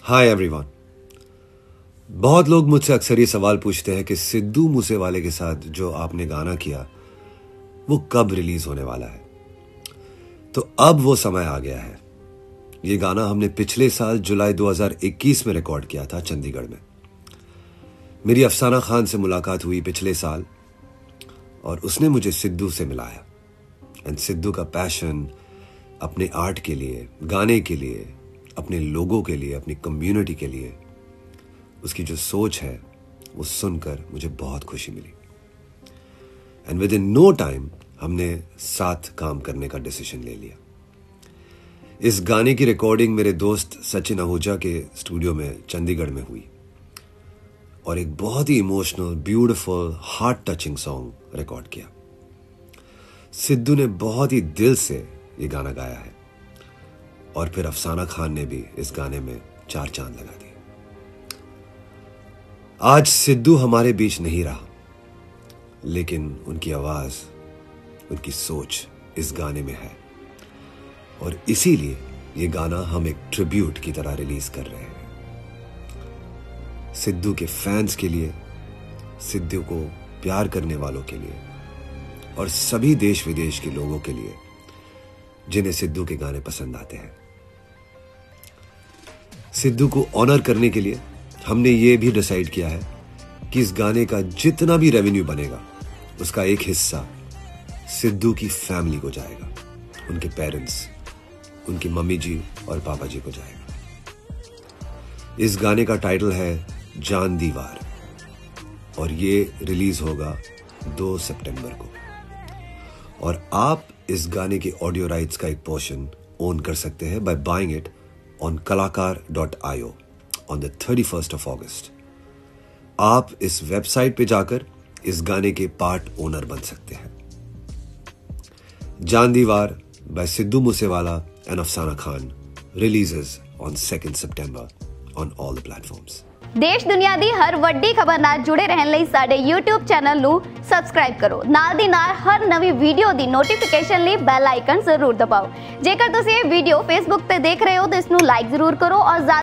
Hi everyone. बहुत लोग मुझसे अक्सर ये सवाल पूछते हैं कि सिद्धू मूसेवाले के साथ जो आपने गाना किया वो कब रिलीज होने वाला है। तो अब वो समय आ गया है। ये गाना हमने पिछले साल जुलाई 2021 में रिकॉर्ड किया था चंडीगढ़ में। मेरी अफसाना खान से मुलाकात हुई पिछले साल और उसने मुझे सिद्धू से मिलाया। एंड सिद्धू का पैशन अपने आर्ट के लिए, गाने के लिए, अपने लोगों के लिए, अपनी कम्युनिटी के लिए, उसकी जो सोच है वो सुनकर मुझे बहुत खुशी मिली। And within no time हमने साथ काम करने का डिसीजन ले लिया। इस गाने की रिकॉर्डिंग मेरे दोस्त सचिन आहूजा के स्टूडियो में चंडीगढ़ में हुई और एक बहुत ही emotional, beautiful, heart touching song record किया। सिद्धू ने बहुत ही दिल से ये गाना गाया है और फिर अफसाना खान ने भी इस गाने में 4 चांद लगा दिए। आज सिद्धू हमारे बीच नहीं रहा, लेकिन उनकी आवाज, उनकी सोच इस गाने में है और इसीलिए ये गाना हम एक ट्रिब्यूट की तरह रिलीज कर रहे हैं। सिद्धू के फैंस के लिए, सिद्धू को प्यार करने वालों के लिए और सभी देश विदेश के लोगों के लिए जिन्हें सिद्धू के गाने पसंद आते हैं। सिद्धू को ऑनर करने के लिए हमने ये भी डिसाइड किया है कि इस गाने का जितना भी रेवेन्यू बनेगा उसका एक हिस्सा सिद्धू की फैमिली को जाएगा, उनके पेरेंट्स, उनकी मम्मी जी और पापा जी को जाएगा। इस गाने का टाइटल है जान दीवार और ये रिलीज होगा 2 सितंबर को। और आप इस गाने के ऑडियो राइट्स का एक पोर्शन ओन कर सकते हैं by buying it on kalakar.io on the 31st of August। आप इस वेबसाइट पे जाकर इस गाने के पार्ट ओनर बन सकते हैं। जान दीवार bye Sidhu Moosewala and Afsana Khan releases on 2 September on all the platforms। देश दुनिया दी हर वड्डी खबर नाल जुड़े रहन लई साडे YouTube चैनल ਨੂੰ ਸਬਸਕ੍ਰਾਈਬ ਕਰੋ। ਨਾਲ ਦੀ ਨਾਲ ਹਰ ਨਵੀਂ ਵੀਡੀਓ ਦੀ ਨੋਟੀਫਿਕੇਸ਼ਨ ਲਈ ਬੈਲ ਆਈਕਨ ਜ਼ਰੂਰ ਦਬਾਓ। ਜੇਕਰ ਤੁਸੀਂ ਇਹ ਵੀਡੀਓ Facebook ਤੇ ਦੇਖ ਰਹੇ ਹੋ ਤਾਂ ਇਸ ਨੂੰ ਲਾਈਕ ਜ਼ਰੂਰ ਕਰੋ ਔਰ